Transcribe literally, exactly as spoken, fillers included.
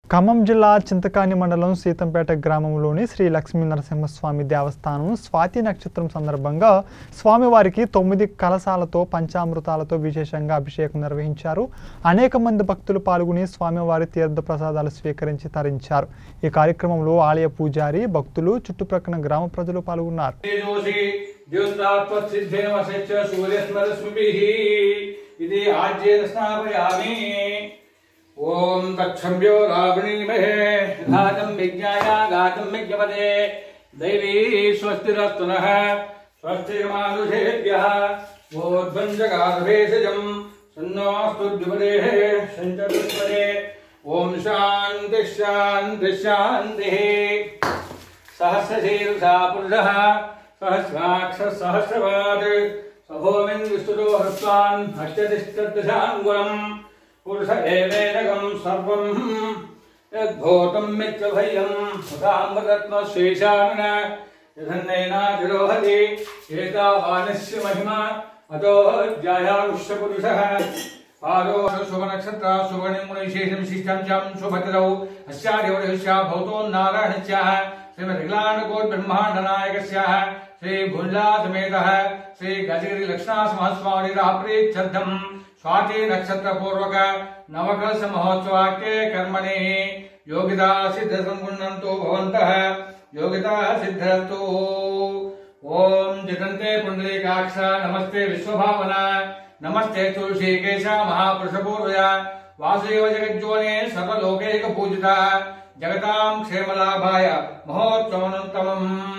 ఖమ్మం జిల్లా చింతకాని మండలం సీతంపేట గ్రామంలోని శ్రీ లక్ష్మీ నరసింహస్వామి దేవస్థానం స్వాతి నక్షత్రం సందర్భంగా స్వామివారికి తొమ్మిది కలశాలతో పంచామృతాలతో విశేషంగా అభిషేకం నిర్వహించారు. అనేక మంది భక్తులు పాల్గొని స్వామివారి తీర్థ ప్రసాదాలు స్వీకరించి తరించారు. ఈ కార్యక్రమంలో ఆలయ పూజారి, భక్తులు, చుట్టుప్రక్కల గ్రామ ప్రజలు పాల్గొన్నారు. ओम तक्षम्यो रावणीमहे घातम विज्ञाया घातम विज्ञपदे दैवी स्वस्तिरस्तुनः स्वस्तिर्मानुषेभ्यः वोद्वञ्जगाधभेषजं सन्नोऽस्तुद्विपदेः सञ्चतुष्पदे ओम शान्ति शान्ति शान्तिः सहस्रशीर्षा पुरुषः सहस्राक्षः सहस्रपात् सभूमिन् विस्तुतो हस्तान् अष्टतिष्ठदशाङ्गुलम् पुरुष एवेदकं सर्वं यद्भूतं मित्रभयं सुधामरत्नशेषान यधन्नैनातिरोहति एतावानस्य महिमा अतो ज्यायानुष्य पुरुषः पादो शुभनक्षत्र शुभनिमुनिशेषं शिष्टं च शुभतिरौ अस्यादिवरस्या भवतो नारायणस्याः श्रीमद्गलाण्डकोट्ब्रह्माण्डनायकस्याः श्री भुल्लासमेतः श्री गजगिरिलक्ष्मणस्वामिनः स्वाति नक्षत्र पूर्वक नवकलश महोत्सवाख्ये कर्मणि योगिता सिद्ध संगुण्णन्तु भवन्तः योगिता सिद्धन्तु। ओम जितन्ते पुंडरीकाक्ष नमस्ते विश्वभावना नमस्ते तुलसीकेश महापुरुष पूर्वया वासुदेव जगज्जोने सर्वलोकैक पूजिता जगतां क्षेमलाभाय महोत्सवनन्तमम्।